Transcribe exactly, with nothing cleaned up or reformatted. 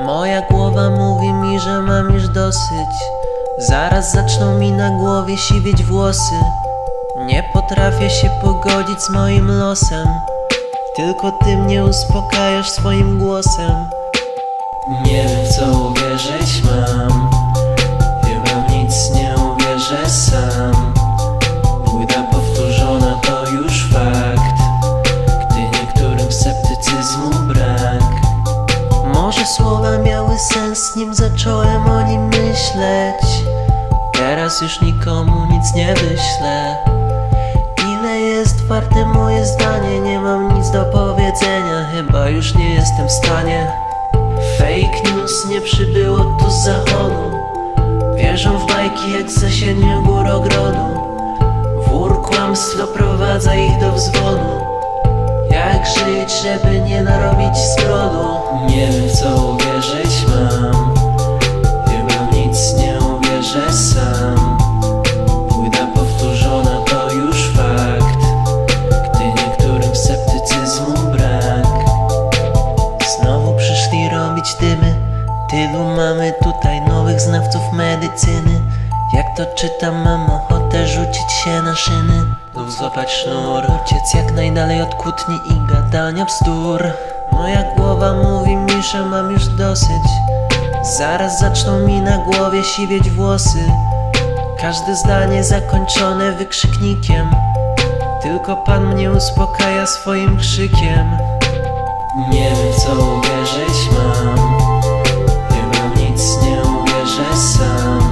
Moja głowa mówi mi, że mam już dosyć. Zaraz zaczną mi na głowie siwieć włosy. Nie potrafię się pogodzić z moim losem. Tylko ty mnie uspokajasz swoim głosem. Nie wiem, w co uwierzyć mam. Chyba w nic nie uwierzę sam. Bójda powtórzona to już fakt, gdy niektórym sceptycyzmu brak. Może słowa miały sens, nim zacząłem o nim myśleć. Teraz już nikomu nic nie wyślę. Ile jest warte moje zdanie? Nie mam nic do powiedzenia, chyba już nie jestem w stanie. Fake news nie przybyło tu z zachodu. Wierzą w bajki jak z zasiedmiu gór ogrodu. Wór kłamstw doprowadza ich do wzwodu. Jak żyć, żeby nie narobić zbrodu? Nie wiem, w co uwierzyć mam. Chyba w nic nie uwierzę sam. Bójda powtórzona to już fakt, gdy niektórym sceptycyzmu brak. Znowu przyszli robić dymy. Tylu mamy tutaj nowych znawców medycyny. Jak to czytam, mam ochotę rzucić się na szyny lub złapać sznur, uciec jak najdalej od kłótni i gadania bzdur. Moja głowa mówi mi, że mam już dosyć. Zaraz zaczną mi na głowie siwieć włosy. Każde zdanie zakończone wykrzyknikiem. Tylko Pan mnie uspokaja swoim krzykiem. Nie wiem, w co uwierzyć mam. Chyba w nic nie uwierzę sam.